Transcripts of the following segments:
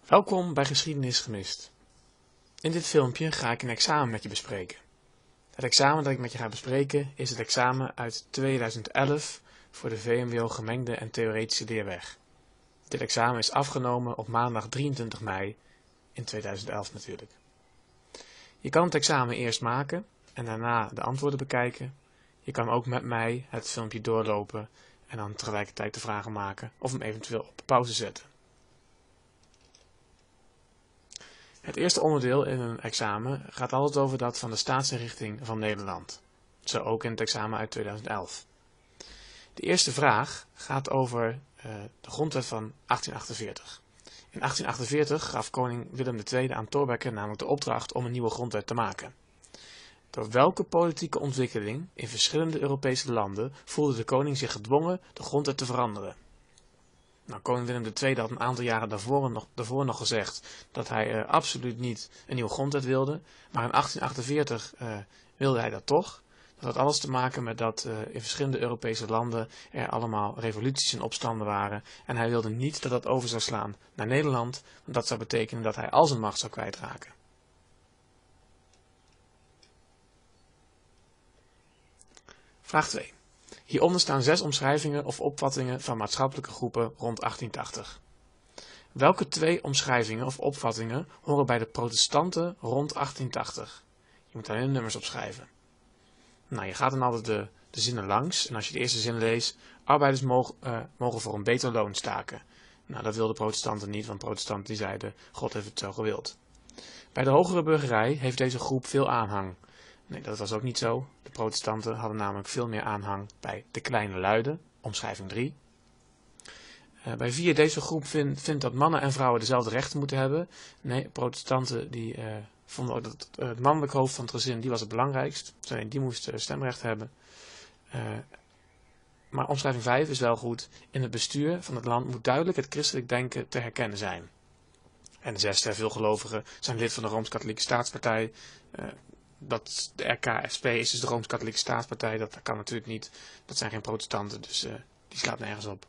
Welkom bij Geschiedenis Gemist. In dit filmpje ga ik een examen met je bespreken. Het examen dat ik met je ga bespreken is het examen uit 2011 voor de VMBO Gemengde en Theoretische Leerweg. Dit examen is afgenomen op maandag 23 mei in 2011 natuurlijk. Je kan het examen eerst maken en daarna de antwoorden bekijken. Je kan ook met mij het filmpje doorlopen en dan tegelijkertijd de vragen maken of hem eventueel op pauze zetten. Het eerste onderdeel in een examen gaat altijd over dat van de staatsinrichting van Nederland. Zo ook in het examen uit 2011. De eerste vraag gaat over de grondwet van 1848. In 1848 gaf koning Willem II aan Thorbecke namelijk de opdracht om een nieuwe grondwet te maken. Door welke politieke ontwikkeling in verschillende Europese landen voelde de koning zich gedwongen de grondwet te veranderen? Nou, koning Willem II had een aantal jaren daarvoor nog gezegd dat hij absoluut niet een nieuwe grondwet wilde. Maar in 1848 wilde hij dat toch. Dat had alles te maken met dat in verschillende Europese landen er allemaal revoluties en opstanden waren. En hij wilde niet dat dat over zou slaan naar Nederland, want dat zou betekenen dat hij al zijn macht zou kwijtraken. Vraag 2. Hieronder staan 6 omschrijvingen of opvattingen van maatschappelijke groepen rond 1880. Welke 2 omschrijvingen of opvattingen horen bij de protestanten rond 1880? Je moet alleen de nummers opschrijven. Nou, je gaat dan altijd de zinnen langs en als je de eerste zin leest, arbeiders mogen voor een beter loon staken. Nou, dat wilden protestanten niet, want protestanten die zeiden, God heeft het zo gewild. Bij de hogere burgerij heeft deze groep veel aanhang. Nee, dat was ook niet zo. De protestanten hadden namelijk veel meer aanhang bij de kleine luiden, omschrijving 3. Bij 4, deze groep vindt dat mannen en vrouwen dezelfde rechten moeten hebben. Nee, protestanten die vonden ook dat het mannelijk hoofd van het gezin, die was het belangrijkst. Die moest stemrecht hebben. Maar omschrijving 5 is wel goed. In het bestuur van het land moet duidelijk het christelijk denken te herkennen zijn. En de 6e, veel gelovigen zijn lid van de Rooms-Katholieke Staatspartij. Dat de RKSP is dus de Rooms-Katholieke Staatspartij, dat kan natuurlijk niet. Dat zijn geen protestanten, dus die slaat nergens op.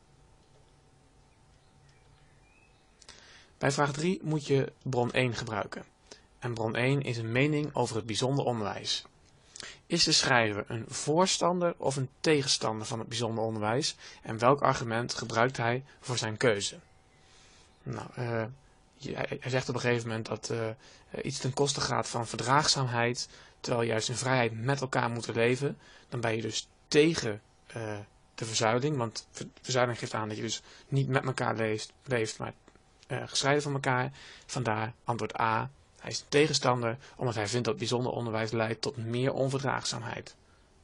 Bij vraag 3 moet je bron 1 gebruiken. En bron 1 is een mening over het bijzonder onderwijs. Is de schrijver een voorstander of een tegenstander van het bijzonder onderwijs? En welk argument gebruikt hij voor zijn keuze? Nou, hij zegt op een gegeven moment dat iets ten koste gaat van verdraagzaamheid, terwijl we juist in vrijheid met elkaar moeten leven. Dan ben je dus tegen de verzuiling, want verzuiling geeft aan dat je dus niet met elkaar leeft, maar gescheiden van elkaar. Vandaar antwoord A, hij is een tegenstander, omdat hij vindt dat bijzonder onderwijs leidt tot meer onverdraagzaamheid.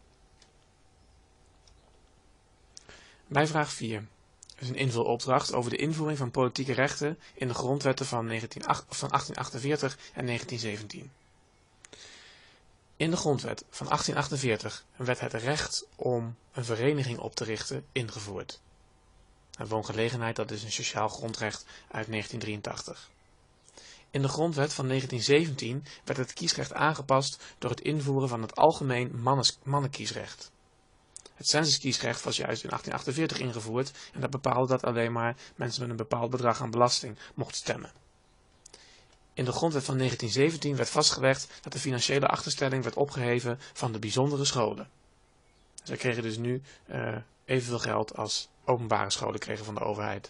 Bij vraag 4. is een invulopdracht over de invoering van politieke rechten in de grondwetten van 1848 en 1917. In de grondwet van 1848 werd het recht om een vereniging op te richten ingevoerd. En woongelegenheid, dat is een sociaal grondrecht uit 1983. In de grondwet van 1917 werd het kiesrecht aangepast door het invoeren van het algemeen mannenkiesrecht. Het censuskiesrecht was juist in 1848 ingevoerd en dat bepaalde dat alleen maar mensen met een bepaald bedrag aan belasting mochten stemmen. In de grondwet van 1917 werd vastgelegd dat de financiële achterstelling werd opgeheven van de bijzondere scholen. Zij kregen dus nu evenveel geld als openbare scholen kregen van de overheid.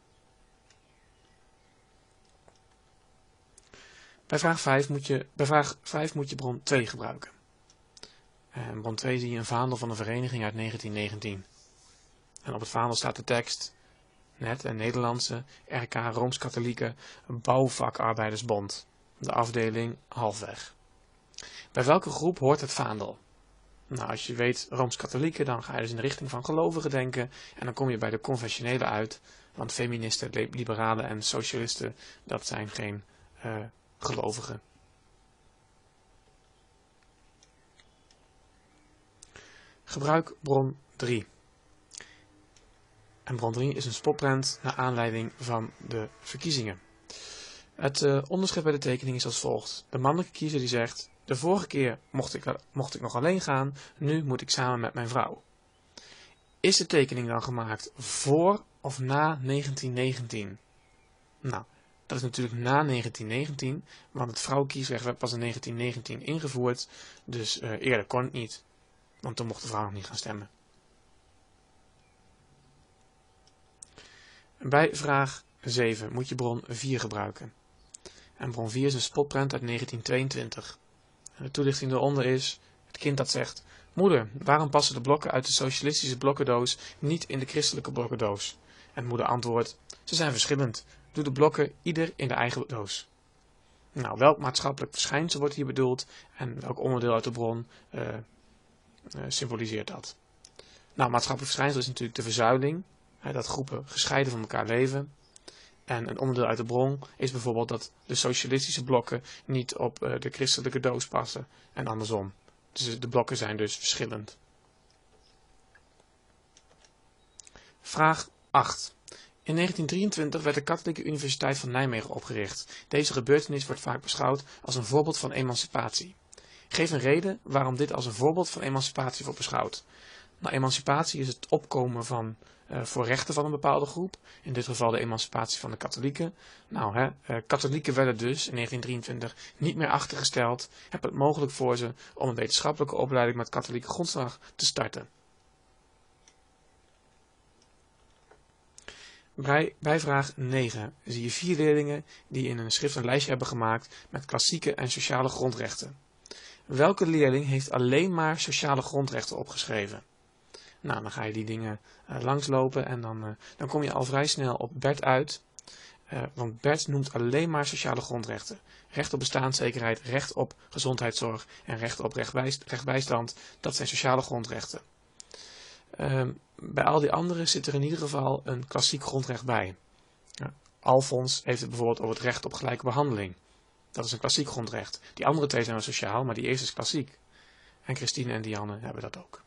Bij vraag 5 moet je bron 2 gebruiken. En bron 2 zie je een vaandel van een vereniging uit 1919. En op het vaandel staat de tekst, net een Nederlandse RK Rooms-Katholieke Bouwvakarbeidersbond, de afdeling halfweg. Bij welke groep hoort het vaandel? Nou, als je weet Rooms-Katholieken, dan ga je dus in de richting van gelovigen denken en dan kom je bij de confessionele uit, want feministen, liberalen en socialisten, dat zijn geen gelovigen. Gebruik bron 3. En bron 3 is een spotprent naar aanleiding van de verkiezingen. Het onderschrift bij de tekening is als volgt. De mannelijke kiezer die zegt, de vorige keer mocht ik nog alleen gaan, nu moet ik samen met mijn vrouw. Is de tekening dan gemaakt voor of na 1919? Nou, Dat is natuurlijk na 1919, want het vrouwenkiesrecht werd pas in 1919 ingevoerd, dus eerder kon het niet, want toen mocht de vrouw nog niet gaan stemmen. Bij vraag 7 moet je bron 4 gebruiken. En bron 4 is een spotprent uit 1922. En de toelichting eronder is het kind dat zegt: moeder, waarom passen de blokken uit de socialistische blokkendoos niet in de christelijke blokkendoos? En moeder antwoordt: ze zijn verschillend. Doe de blokken ieder in de eigen doos. Nou, welk maatschappelijk verschijnsel wordt hier bedoeld en welk onderdeel uit de bron symboliseert dat? Nou, maatschappelijk verschijnsel is natuurlijk de verzuiling, dat groepen gescheiden van elkaar leven. En een onderdeel uit de bron is bijvoorbeeld dat de socialistische blokken niet op de christelijke doos passen en andersom. Dus de blokken zijn dus verschillend. Vraag 8. In 1923 werd de Katholieke Universiteit van Nijmegen opgericht. Deze gebeurtenis wordt vaak beschouwd als een voorbeeld van emancipatie. Geef een reden waarom dit als een voorbeeld van emancipatie wordt beschouwd. Nou, emancipatie is het opkomen voor rechten van een bepaalde groep. In dit geval de emancipatie van de katholieken. Nou, katholieken werden dus in 1923 niet meer achtergesteld. Hebben het mogelijk voor ze om een wetenschappelijke opleiding met katholieke grondslag te starten. Bij vraag 9 zie je 4 leerlingen die in een schrift een lijstje hebben gemaakt met klassieke en sociale grondrechten. Welke leerling heeft alleen maar sociale grondrechten opgeschreven? Nou, dan ga je die dingen langslopen en dan kom je al vrij snel op Bert uit. Want Bert noemt alleen maar sociale grondrechten. Recht op bestaanszekerheid, recht op gezondheidszorg en recht op rechtsbijstand, dat zijn sociale grondrechten. Bij al die anderen zit er in ieder geval een klassiek grondrecht bij. Alfons heeft het bijvoorbeeld over het recht op gelijke behandeling. Dat is een klassiek grondrecht. Die andere 2 zijn wel sociaal, maar die eerste is klassiek. En Christine en Dianne hebben dat ook.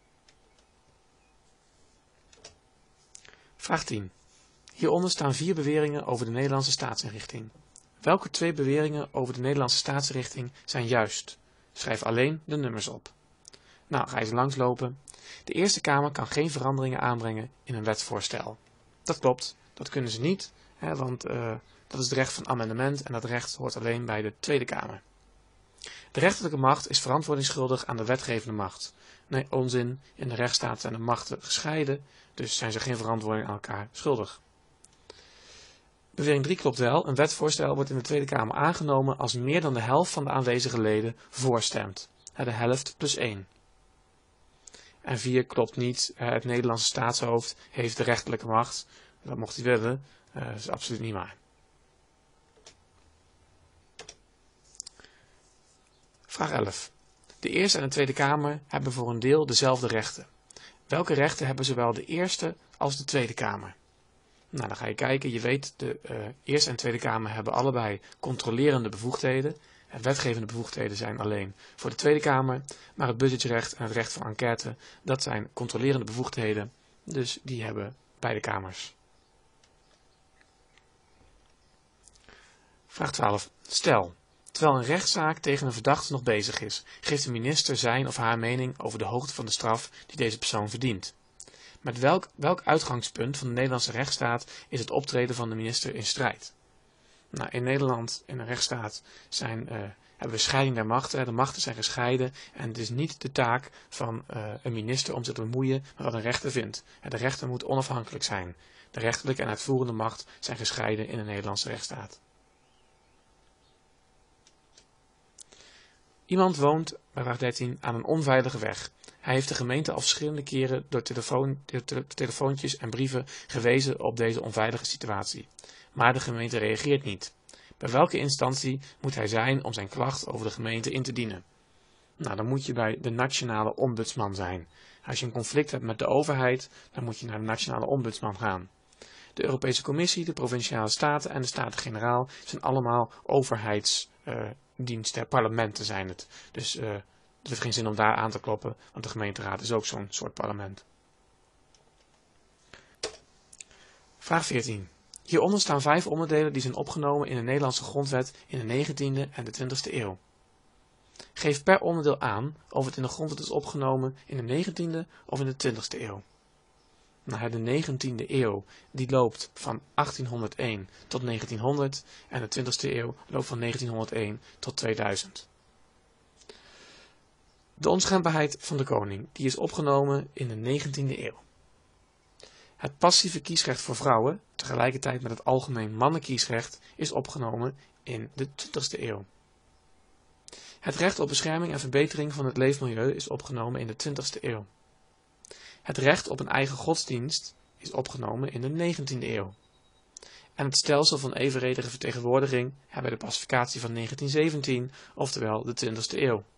Vraag 10. Hieronder staan 4 beweringen over de Nederlandse staatsinrichting. Welke 2 beweringen over de Nederlandse staatsinrichting zijn juist? Schrijf alleen de nummers op. Nou, ga je eens langslopen. De Eerste Kamer kan geen veranderingen aanbrengen in een wetsvoorstel. Dat klopt, dat kunnen ze niet, want dat is het recht van amendement en dat recht hoort alleen bij de Tweede Kamer. De rechterlijke macht is verantwoordingsschuldig aan de wetgevende macht. Nee, onzin, in de rechtsstaat zijn de machten gescheiden, dus zijn ze geen verantwoording aan elkaar schuldig. Bewering 3 klopt wel, een wetsvoorstel wordt in de Tweede Kamer aangenomen als meer dan de helft van de aanwezige leden voorstemt. De helft plus 1. En 4 klopt niet, het Nederlandse staatshoofd heeft de rechterlijke macht. Dat mocht hij willen, dat is absoluut niet waar. Vraag 11. De Eerste en de Tweede Kamer hebben voor een deel dezelfde rechten. Welke rechten hebben zowel de Eerste als de Tweede Kamer? Nou, dan ga je kijken. Je weet, de Eerste en Tweede Kamer hebben allebei controlerende bevoegdheden. Wetgevende bevoegdheden zijn alleen voor de Tweede Kamer, maar het budgetrecht en het recht van enquête, dat zijn controlerende bevoegdheden, dus die hebben beide kamers. Vraag 12. Stel, terwijl een rechtszaak tegen een verdachte nog bezig is, geeft de minister zijn of haar mening over de hoogte van de straf die deze persoon verdient. Met welk uitgangspunt van de Nederlandse rechtsstaat is het optreden van de minister in strijd? Nou, in Nederland, in een rechtsstaat, hebben we scheiding der machten. De machten zijn gescheiden en het is niet de taak van een minister om zich te bemoeien met wat een rechter vindt. De rechter moet onafhankelijk zijn. De rechterlijke en uitvoerende macht zijn gescheiden in een Nederlandse rechtsstaat. Iemand woont, bij vraag 13, aan een onveilige weg. Hij heeft de gemeente al verschillende keren door telefoontjes en brieven gewezen op deze onveilige situatie. Maar de gemeente reageert niet. Bij welke instantie moet hij zijn om zijn klacht over de gemeente in te dienen? Nou, dan moet je bij de nationale ombudsman zijn. Als je een conflict hebt met de overheid, dan moet je naar de nationale ombudsman gaan. De Europese Commissie, de Provinciale Staten en de Staten-Generaal zijn allemaal overheidsdiensten, parlementen zijn het. Dus het heeft geen zin om daar aan te kloppen, want de gemeenteraad is ook zo'n soort parlement. Vraag 14. Hieronder staan 5 onderdelen die zijn opgenomen in de Nederlandse grondwet in de 19e en de 20e eeuw. Geef per onderdeel aan of het in de grondwet is opgenomen in de 19e of in de 20e eeuw. naar de 19e eeuw, die loopt van 1801 tot 1900 en de 20e eeuw loopt van 1901 tot 2000. De onschendbaarheid van de koning, die is opgenomen in de 19e eeuw. Het passieve kiesrecht voor vrouwen, tegelijkertijd met het algemeen mannenkiesrecht, is opgenomen in de 20e eeuw. Het recht op bescherming en verbetering van het leefmilieu is opgenomen in de 20e eeuw. Het recht op een eigen godsdienst is opgenomen in de 19e eeuw. En het stelsel van evenredige vertegenwoordiging hebben de pacificatie van 1917, oftewel de 20e eeuw.